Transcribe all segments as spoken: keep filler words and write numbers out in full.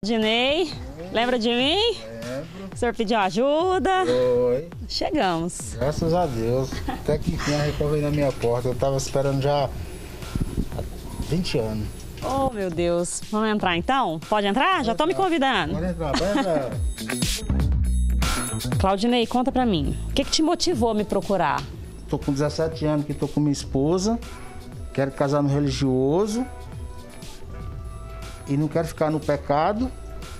Dinei, lembra de mim? Lembro. O senhor pediu ajuda? Oi. Chegamos. Graças a Deus. Até que enfim a Record veio na minha porta. Eu estava esperando já há vinte anos. Oh, meu Deus. Vamos entrar então? Pode entrar? Já estão me convidando. Pode entrar, pode entrar. Claudinei, conta pra mim. O que, que te motivou a me procurar? Tô com dezessete anos que tô com minha esposa. Quero casar no religioso. E não quero ficar no pecado.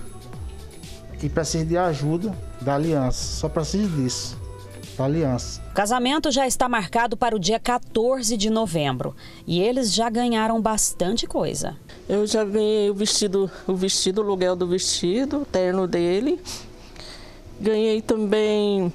E preciso de ajuda da aliança. Só preciso disso, da aliança. O casamento já está marcado para o dia quatorze de novembro. E eles já ganharam bastante coisa. Eu já ganhei o vestido, o vestido, o aluguel do vestido, o terno dele. Ganhei também...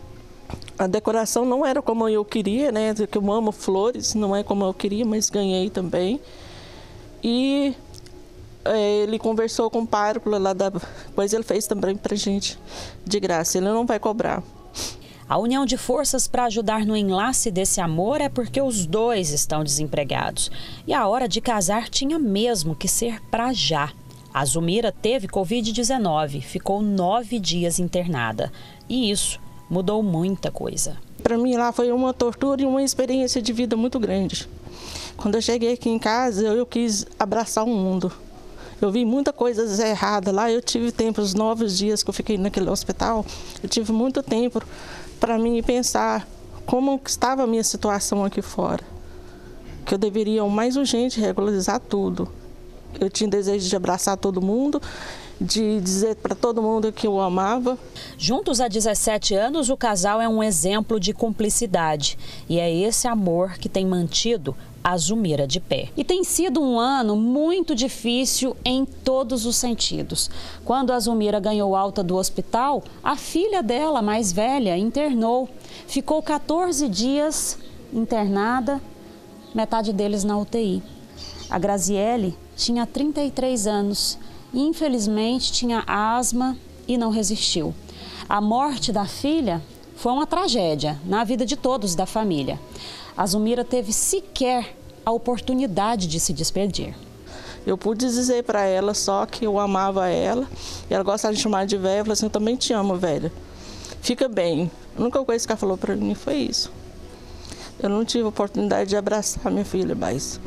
A decoração não era como eu queria, né? Que eu amo flores, não é como eu queria, mas ganhei também. E... ele conversou com o pároco lá da... Depois ele fez também pra gente, de graça, ele não vai cobrar. A união de forças para ajudar no enlace desse amor é porque os dois estão desempregados. E a hora de casar tinha mesmo que ser pra já. A Zumira teve covid dezenove, ficou nove dias internada. E isso mudou muita coisa. Para mim lá foi uma tortura e uma experiência de vida muito grande. Quando eu cheguei aqui em casa, eu, eu quis abraçar o mundo. Eu vi muita coisa errada lá, eu tive tempo, os nove dias que eu fiquei naquele hospital, eu tive muito tempo para mim pensar como estava a minha situação aqui fora. Que eu deveria, o mais urgente, regularizar tudo. Eu tinha desejo de abraçar todo mundo, de dizer para todo mundo que eu amava. Juntos há dezessete anos, o casal é um exemplo de cumplicidade. E é esse amor que tem mantido a Zumira de pé. E tem sido um ano muito difícil em todos os sentidos. Quando a Zumira ganhou alta do hospital, a filha dela, mais velha, internou. Ficou quatorze dias internada, metade deles na U T I. A Graziele tinha trinta e três anos e, infelizmente, tinha asma e não resistiu. A morte da filha foi uma tragédia na vida de todos da família. A Zumira teve sequer a oportunidade de se despedir. Eu pude dizer para ela só que eu amava ela. E ela gostava de chamar de velha. Eu falei assim, eu também te amo, velha. Fica bem. A única coisa que ela falou para mim foi isso. Eu não tive a oportunidade de abraçar minha filha, mas...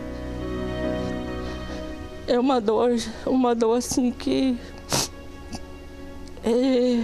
É uma dor, uma dor assim que... É,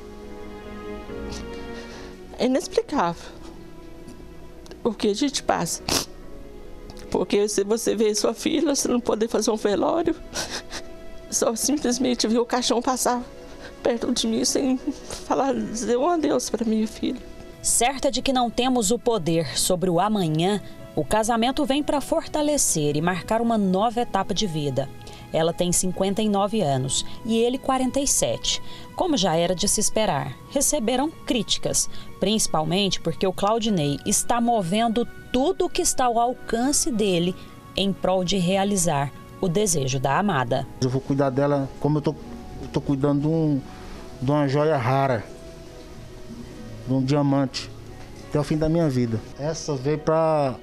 é inexplicável. O que a gente passa. Porque se você vê sua filha, você não poder fazer um velório, só simplesmente ver o caixão passar perto de mim sem falar, dizer um adeus para minha filha. Certa de que não temos o poder sobre o amanhã, o casamento vem para fortalecer e marcar uma nova etapa de vida. Ela tem cinquenta e nove anos e ele quarenta e sete. Como já era de se esperar, receberam críticas, principalmente porque o Claudinei está movendo tudo o que está ao alcance dele em prol de realizar o desejo da amada. Eu vou cuidar dela como eu tô, eu tô cuidando de, um, de uma joia rara, de um diamante, até o fim da minha vida. Essa veio para...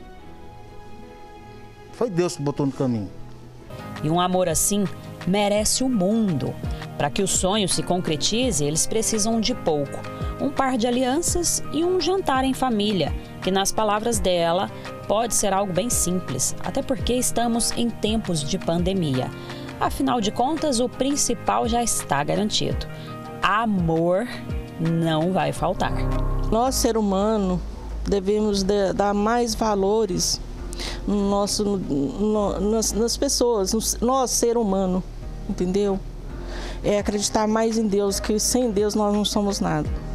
Foi Deus que botou no caminho. E um amor assim merece o mundo. Para que o sonho se concretize, eles precisam de pouco. Um par de alianças e um jantar em família, que nas palavras dela pode ser algo bem simples, até porque estamos em tempos de pandemia. Afinal de contas, o principal já está garantido. Amor não vai faltar. Nós, ser humano, devemos dar mais valores no nosso, no, nas, nas pessoas, no, nós, ser humano, entendeu? É acreditar mais em Deus, que sem Deus nós não somos nada.